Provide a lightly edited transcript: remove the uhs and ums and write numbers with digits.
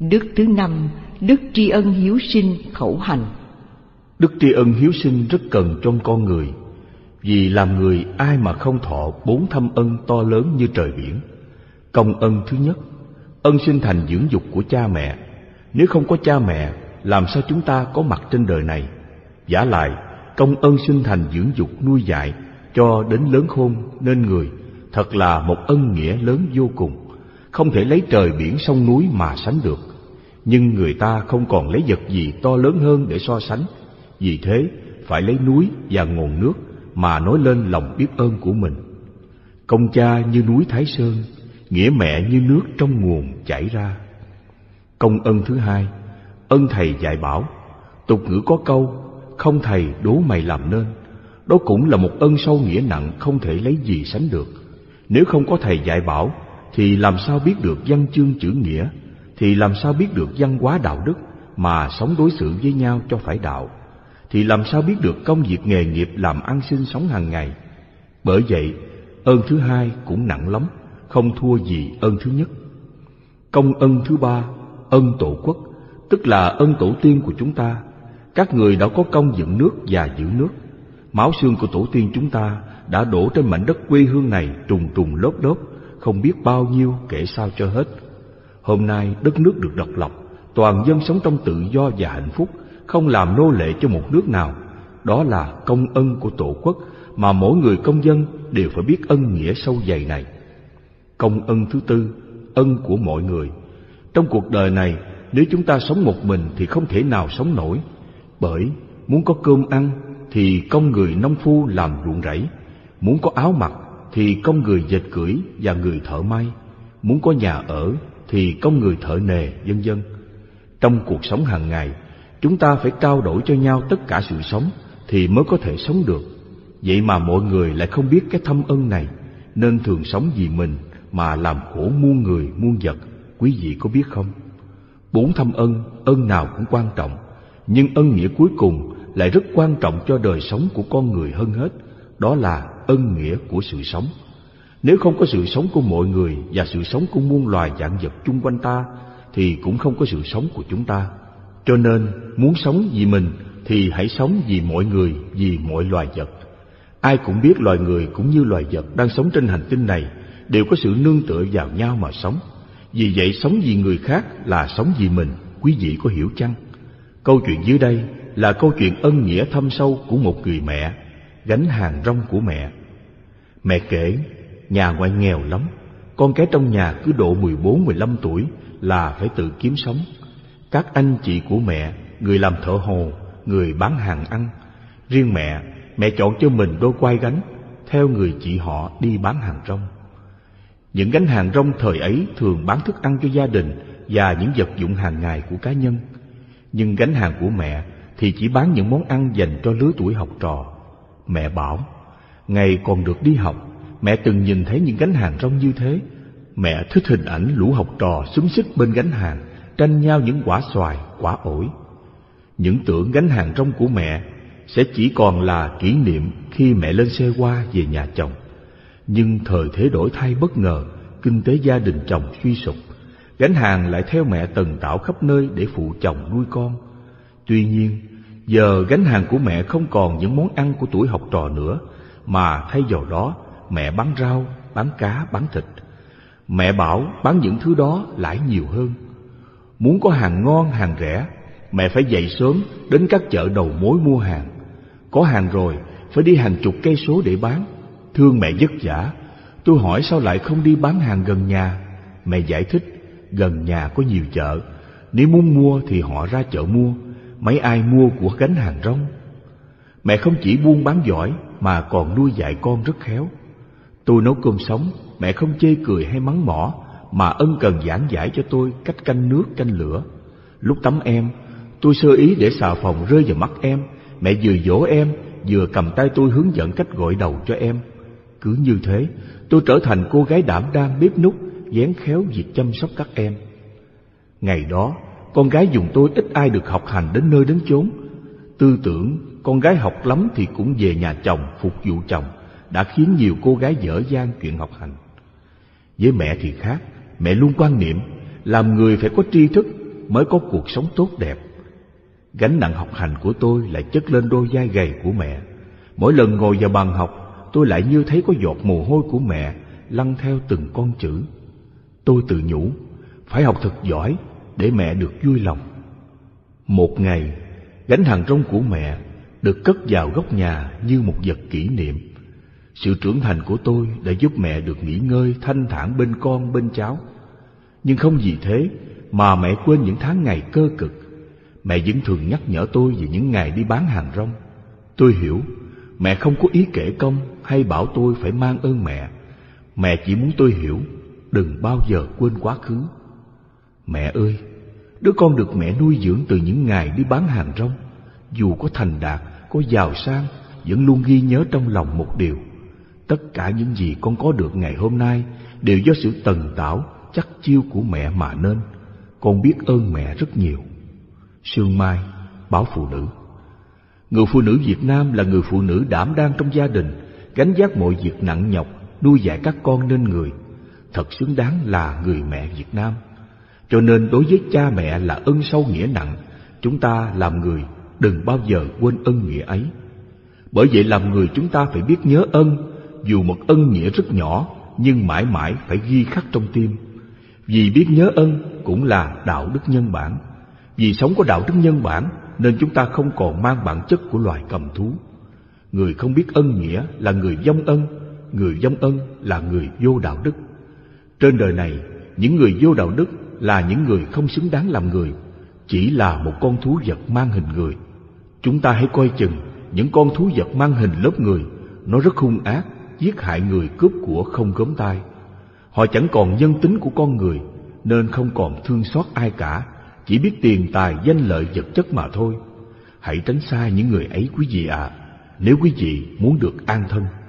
Đức thứ 5, đức tri ân hiếu sinh khẩu hành. Đức tri ân hiếu sinh rất cần trong con người, vì làm người ai mà không thọ 4 thâm ân to lớn như trời biển. Công ân thứ nhất, ân sinh thành dưỡng dục của cha mẹ. Nếu không có cha mẹ, làm sao chúng ta có mặt trên đời này? Vả lại, công ân sinh thành dưỡng dục nuôi dạy cho đến lớn khôn nên người, thật là một ân nghĩa lớn vô cùng, không thể lấy trời biển sông núi mà sánh được. Nhưng người ta không còn lấy vật gì to lớn hơn để so sánh, vì thế phải lấy núi và nguồn nước mà nói lên lòng biết ơn của mình. Công cha như núi Thái Sơn, nghĩa mẹ như nước trong nguồn chảy ra. Công ân thứ hai, ân thầy dạy bảo. Tục ngữ có câu, không thầy đố mày làm nên. Đó cũng là một ân sâu nghĩa nặng không thể lấy gì sánh được. Nếu không có thầy dạy bảo, thì làm sao biết được văn chương chữ nghĩa, thì làm sao biết được văn hóa đạo đức mà sống đối xử với nhau cho phải đạo, thì làm sao biết được công việc nghề nghiệp làm ăn sinh sống hàng ngày. Bởi vậy, ơn thứ hai cũng nặng lắm, không thua gì ơn thứ nhất. Công ân thứ ba, ân tổ quốc, tức là ân tổ tiên của chúng ta. Các người đã có công dựng nước và giữ nước. Máu xương của tổ tiên chúng ta đã đổ trên mảnh đất quê hương này trùng trùng lớp lớp, không biết bao nhiêu kể sao cho hết. Hôm nay đất nước được độc lập, toàn dân sống trong tự do và hạnh phúc, không làm nô lệ cho một nước nào. Đó là công ân của tổ quốc mà mỗi người công dân đều phải biết ân nghĩa sâu dày này. Công ân thứ tư, ân của mọi người. Trong cuộc đời này, nếu chúng ta sống một mình thì không thể nào sống nổi. Bởi muốn có cơm ăn thì công người nông phu làm ruộng rẫy, muốn có áo mặc thì công người dệt cưỡi và người thợ may, muốn có nhà ở thì công người thợ nề, vân vân. Trong cuộc sống hàng ngày, chúng ta phải trao đổi cho nhau tất cả sự sống thì mới có thể sống được. Vậy mà mọi người lại không biết cái thâm ân này, nên thường sống vì mình mà làm khổ muôn người muôn vật. Quý vị có biết không? 4 thâm ân, ân nào cũng quan trọng, nhưng ân nghĩa cuối cùng lại rất quan trọng cho đời sống của con người hơn hết. Đó là ân nghĩa của sự sống. Nếu không có sự sống của mọi người và sự sống của muôn loài vạn vật chung quanh ta, thì cũng không có sự sống của chúng ta. Cho nên, muốn sống vì mình thì hãy sống vì mọi người, vì mọi loài vật. Ai cũng biết loài người cũng như loài vật đang sống trên hành tinh này đều có sự nương tựa vào nhau mà sống. Vì vậy, sống vì người khác là sống vì mình. Quý vị có hiểu chăng? Câu chuyện dưới đây là câu chuyện ân nghĩa thâm sâu của một người mẹ, gánh hàng rong của mẹ. Mẹ kể, nhà ngoại nghèo lắm, con cái trong nhà cứ độ 14-15 tuổi là phải tự kiếm sống. Các anh chị của mẹ, người làm thợ hồ, người bán hàng ăn. Riêng mẹ chọn cho mình đôi quai gánh, theo người chị họ đi bán hàng rong. Những gánh hàng rong thời ấy thường bán thức ăn cho gia đình và những vật dụng hàng ngày của cá nhân. Nhưng gánh hàng của mẹ thì chỉ bán những món ăn dành cho lứa tuổi học trò. Mẹ bảo, ngày còn được đi học, mẹ từng nhìn thấy những gánh hàng rong như thế. Mẹ thích hình ảnh lũ học trò xúm xít bên gánh hàng, tranh nhau những quả xoài, quả ổi. Những tưởng gánh hàng rong của mẹ sẽ chỉ còn là kỷ niệm khi mẹ lên xe hoa về nhà chồng. Nhưng thời thế đổi thay bất ngờ, kinh tế gia đình chồng suy sụp, gánh hàng lại theo mẹ tần tảo khắp nơi để phụ chồng nuôi con. Tuy nhiên, giờ gánh hàng của mẹ không còn những món ăn của tuổi học trò nữa, mà thay vào đó mẹ bán rau, bán cá, bán thịt. Mẹ bảo bán những thứ đó lãi nhiều hơn. Muốn có hàng ngon, hàng rẻ, mẹ phải dậy sớm đến các chợ đầu mối mua hàng. Có hàng rồi phải đi hàng chục cây số để bán. Thương mẹ vất vả. Tôi hỏi sao lại không đi bán hàng gần nhà. Mẹ giải thích, gần nhà có nhiều chợ, nếu muốn mua thì họ ra chợ mua, mấy ai mua của gánh hàng rong. Mẹ không chỉ buôn bán giỏi mà còn nuôi dạy con rất khéo. Tôi nấu cơm sống, mẹ không chê cười hay mắng mỏ, mà ân cần giảng giải cho tôi cách canh nước canh lửa. Lúc tắm em, tôi sơ ý để xà phòng rơi vào mắt em, mẹ vừa dỗ em vừa cầm tay tôi hướng dẫn cách gội đầu cho em. Cứ như thế, tôi trở thành cô gái đảm đang bếp núc, vén khéo việc chăm sóc các em. Ngày đó, con gái dùng tôi ít ai được học hành đến nơi đến chốn. Tư tưởng con gái học lắm thì cũng về nhà chồng phục vụ chồng đã khiến nhiều cô gái dở dang chuyện học hành. Với mẹ thì khác, mẹ luôn quan niệm làm người phải có tri thức, mới có cuộc sống tốt đẹp. Gánh nặng học hành của tôi lại chất lên đôi vai gầy của mẹ. Mỗi lần ngồi vào bàn học, tôi lại như thấy có giọt mồ hôi của mẹ lăn theo từng con chữ. Tôi tự nhủ, phải học thật giỏi để mẹ được vui lòng. Một ngày, gánh hàng rong của mẹ được cất vào góc nhà như một vật kỷ niệm. Sự trưởng thành của tôi đã giúp mẹ được nghỉ ngơi thanh thản bên con bên cháu. Nhưng không vì thế mà mẹ quên những tháng ngày cơ cực. Mẹ vẫn thường nhắc nhở tôi về những ngày đi bán hàng rong. Tôi hiểu, mẹ không có ý kể công hay bảo tôi phải mang ơn mẹ. Mẹ chỉ muốn tôi hiểu, đừng bao giờ quên quá khứ. Mẹ ơi, đứa con được mẹ nuôi dưỡng từ những ngày đi bán hàng rong, dù có thành đạt, có giàu sang, vẫn luôn ghi nhớ trong lòng một điều: tất cả những gì con có được ngày hôm nay đều do sự tần tảo, chắc chiêu của mẹ mà nên. Con biết ơn mẹ rất nhiều. Sương Mai, báo Phụ Nữ. Người phụ nữ Việt Nam là người phụ nữ đảm đang trong gia đình, gánh vác mọi việc nặng nhọc, nuôi dạy các con nên người. Thật xứng đáng là người mẹ Việt Nam. Cho nên đối với cha mẹ là ân sâu nghĩa nặng. Chúng ta làm người đừng bao giờ quên ân nghĩa ấy. Bởi vậy làm người chúng ta phải biết nhớ ân, dù một ân nghĩa rất nhỏ, nhưng mãi mãi phải ghi khắc trong tim. Vì biết nhớ ân cũng là đạo đức nhân bản. Vì sống có đạo đức nhân bản nên chúng ta không còn mang bản chất của loài cầm thú. Người không biết ân nghĩa là người vong ân, người vong ân là người vô đạo đức. Trên đời này, những người vô đạo đức là những người không xứng đáng làm người, chỉ là một con thú vật mang hình người. Chúng ta hãy coi chừng những con thú vật mang hình lớp người. Nó rất hung ác, giết hại người, cướp của không gớm tay. Họ chẳng còn nhân tính của con người, nên không còn thương xót ai cả, chỉ biết tiền tài danh lợi vật chất mà thôi. Hãy tránh xa những người ấy quý vị ạ, nếu quý vị muốn được an thân.